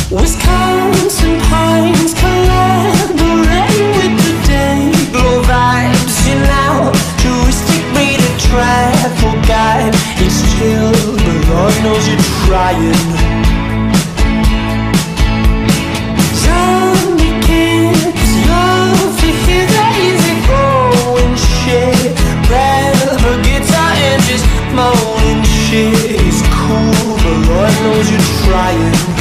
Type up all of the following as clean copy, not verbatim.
Wisconsin pines collaborating with the day. Blow vibes in altruistic way to travel guide. It's chill, but Lord knows you're trying. Zombie kids love to hear that easy going shit. Grab a guitar and just moaning shit. It's cool, but Lord knows you're trying.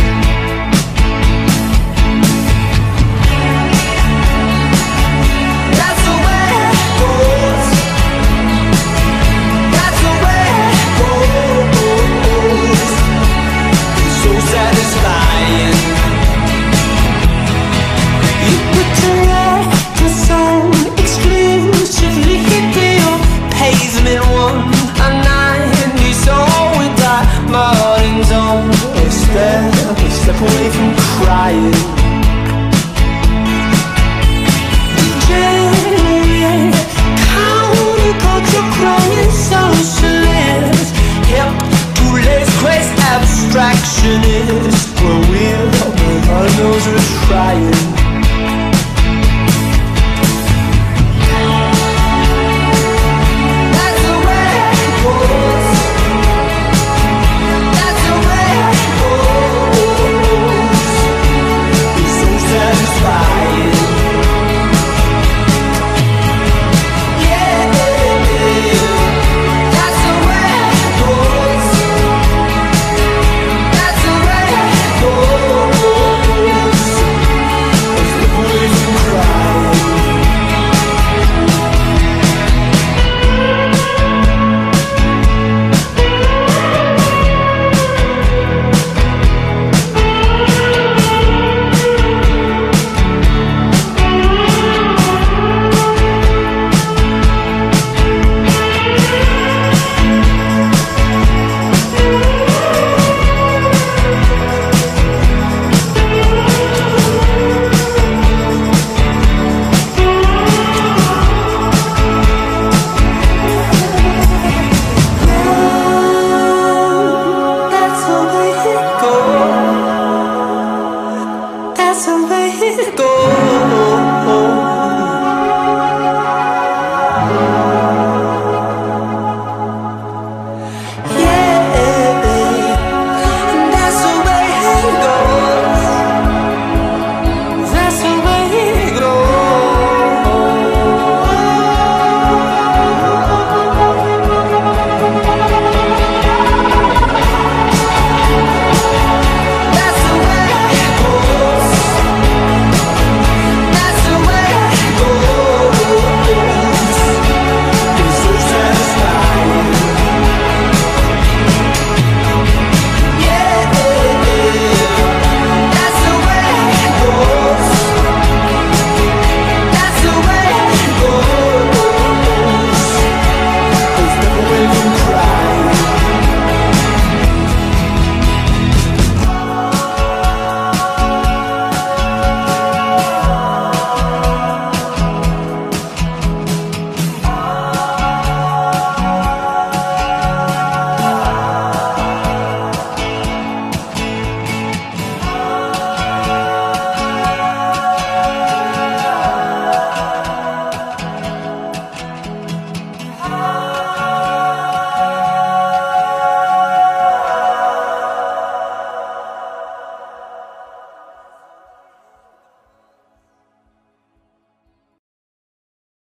Step away from crying. Degenerate, counterculture, crying socialist. Hip to lace quest abstractionist. We're real, but God knows we're trying.